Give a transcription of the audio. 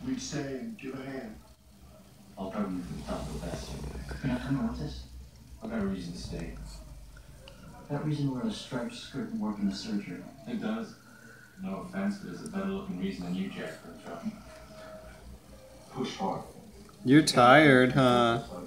We'd stay and give a hand. I'll cover you from the top of the best. You're not coming with us? I've got a reason to stay. That reason wear a striped skirt and work in the surgery. It does. No offense, but it's a better looking reason than you, Jack, for a job. Push hard. You're tired, huh?